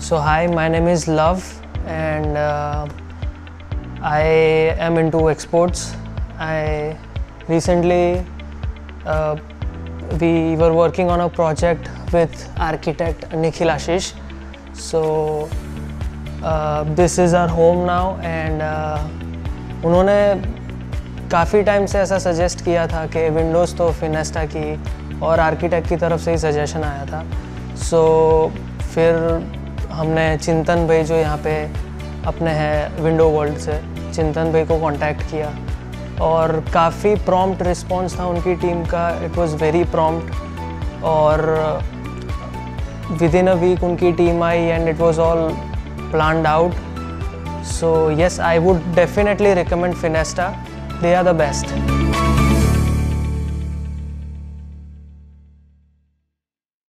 So hi, my name is Love and I am into exports. I recently we were working on a project with architect Nikhil Ashish. So this is our home now and उन्होंने काफ़ी time से ऐसा suggest किया था कि Windows तो फिनेस्टा की और आर्किटेक्ट की तरफ से ही सजेशन आया था. सो फिर हमने चिंतन भाई जो यहाँ पे अपने हैं विंडो वर्ल्ड से, चिंतन भाई को कांटेक्ट किया और काफ़ी प्रॉम्प्ट रिस्पॉन्स था उनकी टीम का. इट वाज वेरी प्रॉम्प्ट और विद इन अ वीक उनकी टीम आई and it was all planned out. So yes, I would definitely recommend Finesta. They are the best.